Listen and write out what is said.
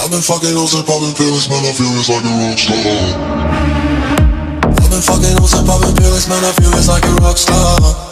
I've been fucking hoes and popping pills, man, I feel it's like a rock star. I've been fucking hoes and popping pills, man, I feel it's like a rock star.